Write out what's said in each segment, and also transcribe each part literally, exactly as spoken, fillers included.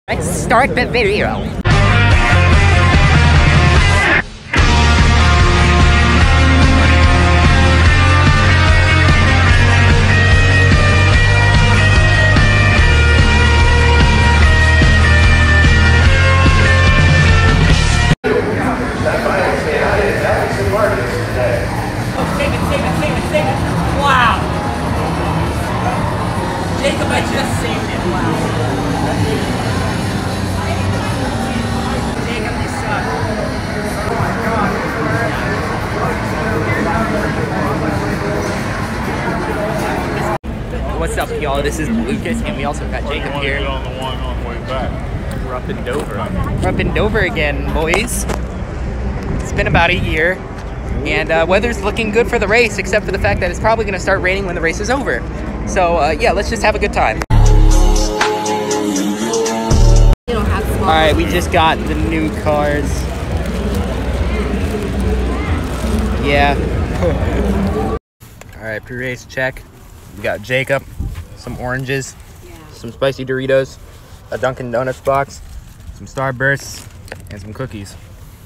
Let's start the video. Wow! Jacob, I just saved it. Wow. Jacob, you suck. Oh my God. What's up, y'all? This is Lucas, and we also got Jacob here. On the one on the way back. We're up in Dover. We're up in Dover again, boys. It's been about a year, and uh, weather's looking good for the race, except for the fact that it's probably going to start raining when the race is over. So uh, yeah, let's just have a good time. All right, we just got the new cars. Yeah. All right, pre-race check. We got Jacob, some oranges, some spicy Doritos, a Dunkin' Donuts box, some Starbursts, and some cookies.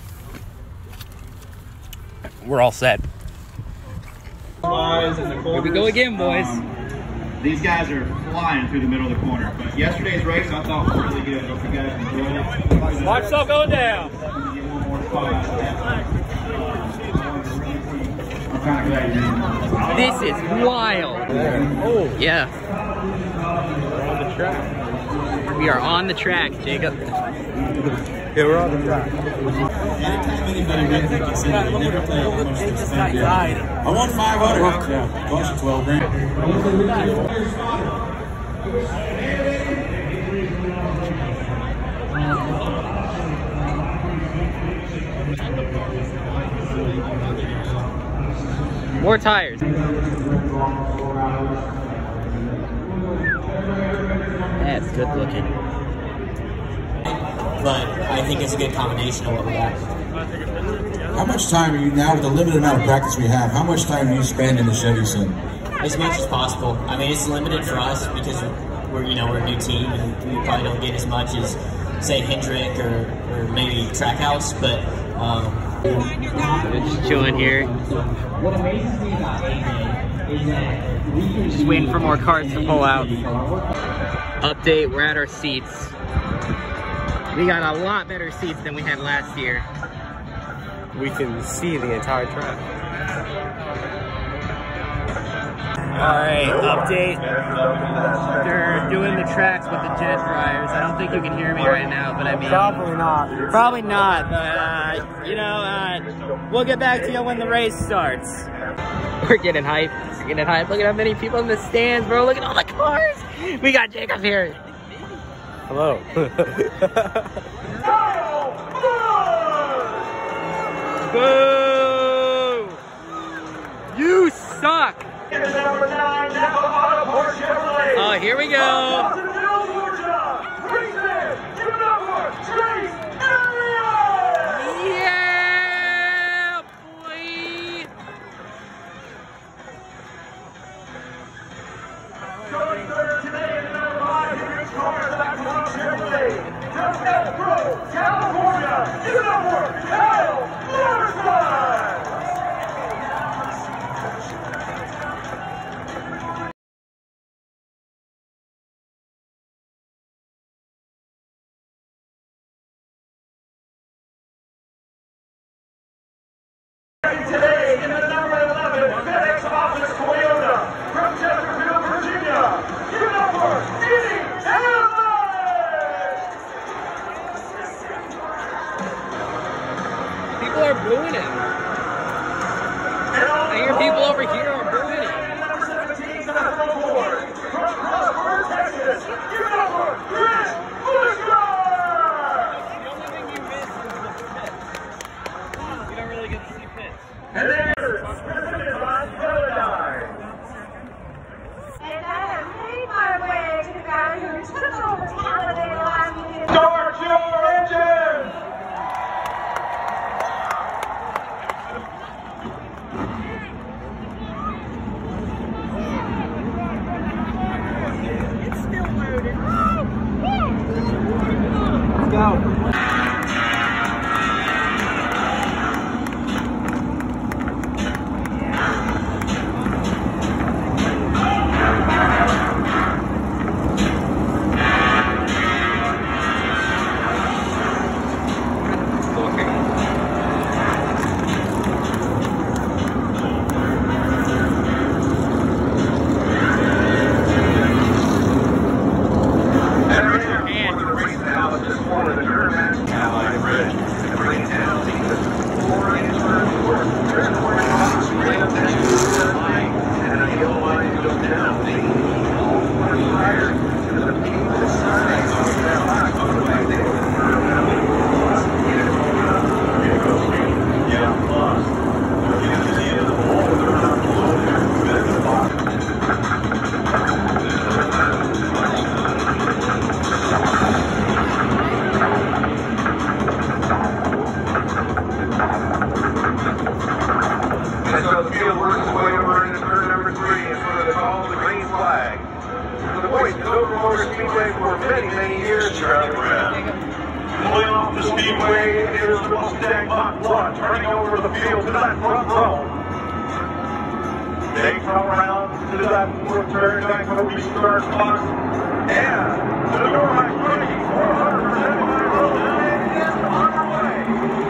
We're all set. Here we go again, boys. Um, these guys are flying through the middle of the corner, but yesterday's race I thought was really good. Hope you guys enjoyed it. Watch yourself going down. I'm kind of glad you did. This is wild. Oh, yeah. We're on the track. We are on the track, Jacob. Yeah, we're on the track. Anytime anybody wins, they can say they never play how much they spend. I won five hundred. Yeah, cost you twelve grand. More tires. That's good looking. But I think it's a good combination of what we got. How much time are you, now with the limited amount of practice we have, how much time do you spend in the Chevy sim? As much as possible. I mean, it's limited for us because we're, you know, we're a new team and we probably don't get as much as, say, Hendrick or, or maybe Trackhouse, but um, we're just chilling here. Just waiting for more cars to pull out. Update, we're at our seats. We got a lot better seats than we had last year. We can see the entire track. Alright, update. They're doing the tracks with the jet dryers. I don't think you can hear me right now, but I mean... Probably not. Probably not, but, uh, you know, uh, we'll get back to you when the race starts. We're getting hyped. We're getting hyped. Look at how many people in the stands, bro. Look at all the cars. We got Jacob here. Hello. Boo! You suck! Oh, here we go. Yeah, boy! Today in the number eleven FedEx office Toyota from Chesterfield, Virginia. Give it up for Eddie Ellis! People are booing him. I hear people over here are booing him. Number seventeen to the board from Rockford, Texas. Give it up for Chris Bushard! The only thing you miss is the pits. You don't really get to see pits. And there's presented by Drydene. And I have made my way to the guy who took over Talladega last weekend. Start your engine! It's still loaded. Speedway for many, many years here on the ground. Pulling off the Speedway is the Mustang Mach one, turning over the field to that front row. They come around to that fourth turn, back to the restart box, and the Normac three, four hundred seventy-five road nine is underway.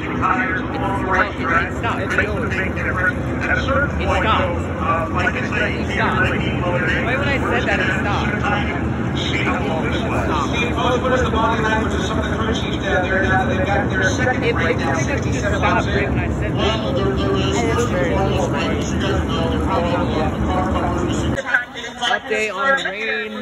tires along the right track. It stopped. It makes a big difference. At a certain point, though, uh, like I say, It you stopped. really need motor. Right when I said that, it stopped. Speed along this way. Steve, what is the body language of some of the crew chiefs down there now? They've got their second It break down, just sixty-seven stopped miles right when I said update on the rain.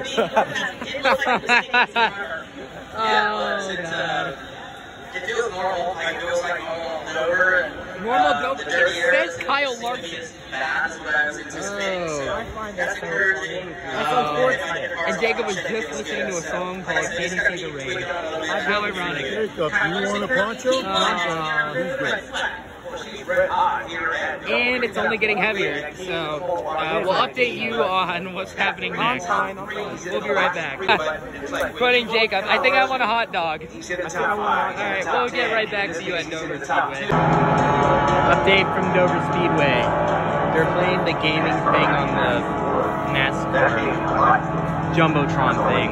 Oh, God. It feels normal. Like, it feels like normal Dover. Normal Dover. It says Kyle Larson. That's what I was anticipating. So that's encouraging. That's unfortunate. And Jacob was just listening to a song called Can't See the Rain. How ironic. Jacob, you want a poncho? Uh, and it's only getting heavier, so uh, we'll update you on what's happening next. We'll be right back. Quoting Jacob, I think I want a hot dog. Alright, we'll get right back to you at Dover Speedway. Update from Dover Speedway. They're playing the gaming thing on the NASCAR Jumbotron thing.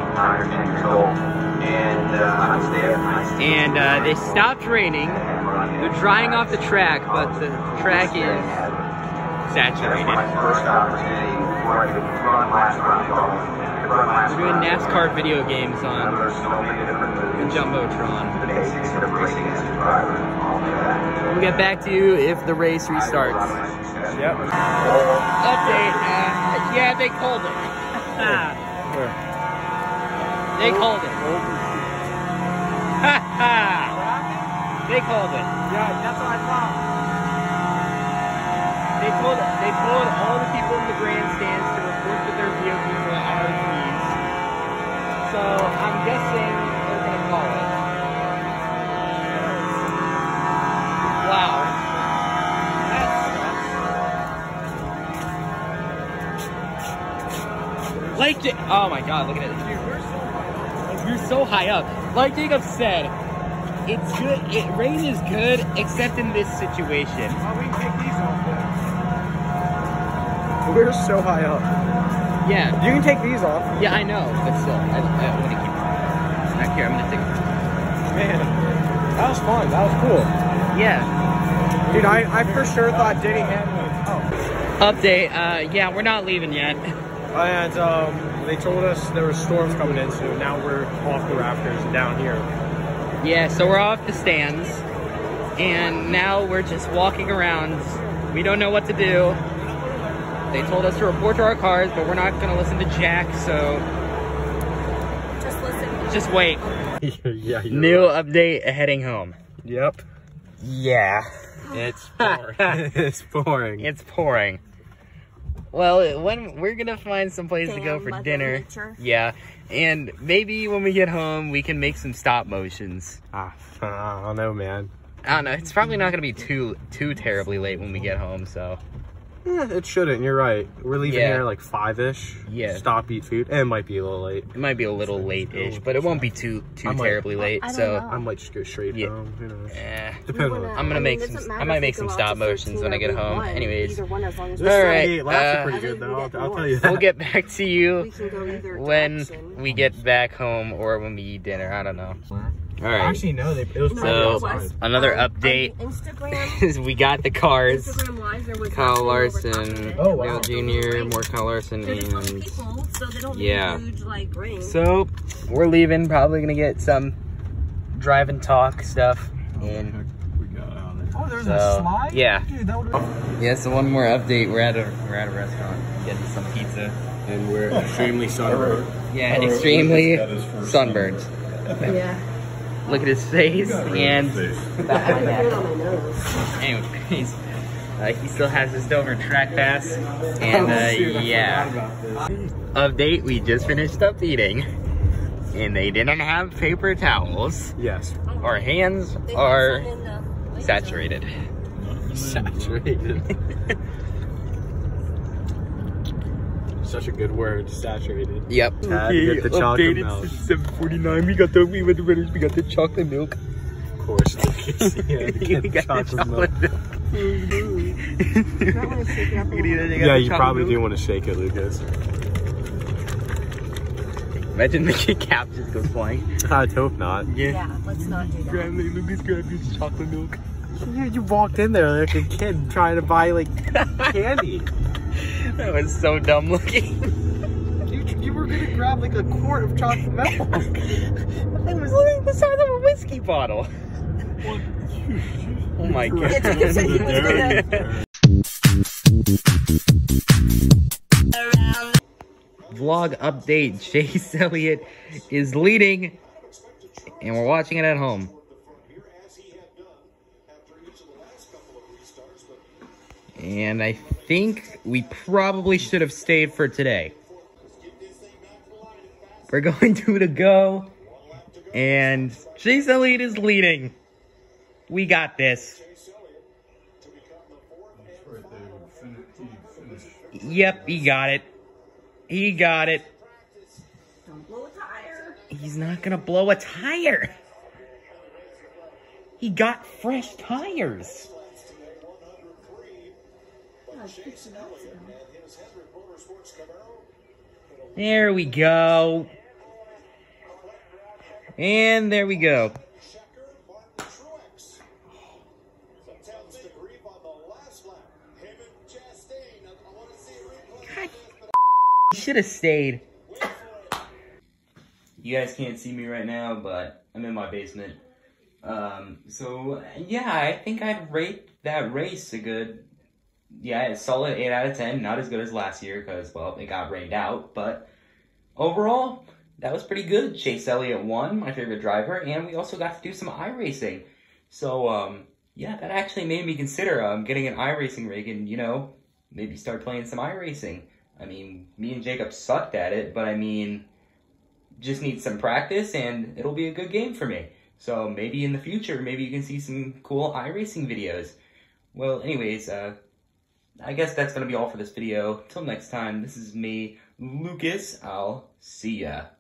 And uh, they stopped raining. They're drying off the track, but the track is saturated. We're doing NASCAR video games on the Jumbotron. We'll get back to you if the race restarts. Yep. Update. Uh, yeah, they called it. They called it. Ha ha! They called it. Yeah, that's what I thought. They told they told all the people in the grandstands to report that their vehicles were R Vs. So I'm guessing they're gonna call it. Wow. That's like Ja- oh my god, look at it. You're, you're, so, you're so high up. Like Jacob said, it's good. It, rain is good, except in this situation. Oh, we can take these off there. We're so high up. Yeah. You can take these off. Yeah, I know, but still, I, I want to keep it back here. I'm gonna take it. Man, that was fun. That was cool. Yeah. Dude, I, I for sure thought Diddy had one. Oh. Update. Uh, yeah, we're not leaving yet. And um, they told us there were storms coming in, so now we're off the rafters and down here. Yeah, so we're off the stands, and now we're just walking around. We don't know what to do. They told us to report to our cars, but we're not going to listen to Jack, so Just listen. just wait. Yeah. You're New right. update heading home. Yep. Yeah. It's pouring. It's pouring. It's pouring. Well, when we're gonna find some place to go Damn, for Mother dinner. Nature. Yeah, and maybe when we get home, we can make some stop motions. Ah, I don't know, man. I don't know. It's probably not gonna be too too terribly late when we get home. So Eh, it shouldn't. You're right. We're leaving Yeah. here like five-ish. Yeah. Stop, eat food. And it might be a little late. it might be a little late-ish, but it won't be too too I might- terribly late. I don't So know. I might just go straight Yeah. home. Who knows? eh, Depends wanna- on. I'm gonna I make mean, it some. doesn't I matter might if make we some go out stop to motions thirteen when I or get we home. won. Anyways, Either one, as long as All we right. stay- Hey, last uh, are pretty I good think we though. I'll, get I'll north. tell you we'll that. get back to you We can go either when direction. we get back home or when we eat dinner. I don't know. All right. Actually, no. They, it was No, probably So it was. outside. another Um, update on Instagram, is we got the cars. Instagram Live, there was Kyle actually over Larson, top of it. Oh, wow. Dale Junior, more Kyle Larson, There's a ton of and people, so they don't yeah. need a huge like ring. so we're leaving. Probably gonna get some drive and talk stuff. And Oh, there's so yeah, Dude, that would've- yeah. So one more update. We're at a we're at a restaurant getting some pizza. And we're extremely sunburned. Yeah, extremely That is for sunburned. Yeah. Look at his face and back of my I neck. on my nose. Anyways, uh, he still has his Dover track pass, and uh, yeah. Update: we just finished up eating, and they didn't have paper towels. Yes. Our hands They are put some in the- saturated. Saturated. Such a good word, saturated. Yep. Had to get the chocolate milk. seven forty-nine. We got the we went to Winners. We got the chocolate milk. Of course, Lucas. Yeah, You the got the chocolate milk. chocolate milk. You might want to shake it up a You can little either bit. get Yeah, the you chocolate probably milk. do want to shake it, Lucas. Imagine the cap just goes flying. I'd hope not. Yeah. Yeah, let's not do that. Grandma, Lucas grabbed his chocolate milk. You, you walked in there like a kid trying to buy like candy. That was so dumb looking. You, you were gonna grab like a quart of chocolate milk. It was like the size of a whiskey bottle. Oh my god. Vlog update. Chase Elliott is leading, and we're watching it at home. And I think we probably should have stayed for today. We're going to the go, and Chase Elliott is leading. We got this. Yep, he got it. He got it. Don't blow a tire. He's not gonna blow a tire. He got fresh tires. There we go. And there we go. God, he should have stayed. You guys can't see me right now, but I'm in my basement. Um, so yeah, I think I'd rate that race a good, yeah, a solid eight out of ten. Not as good as last year because, well, it got rained out, but overall, that was pretty good. Chase Elliott won, my favorite driver, and we also got to do some iRacing. So, um, yeah, that actually made me consider um, getting an iRacing rig and, you know, maybe start playing some iRacing. I mean, me and Jacob sucked at it, but I mean, just need some practice and it'll be a good game for me. So maybe in the future, maybe you can see some cool iRacing videos. Well, anyways, uh, I guess that's going to be all for this video. Till next time, this is me, Lucas. I'll see ya.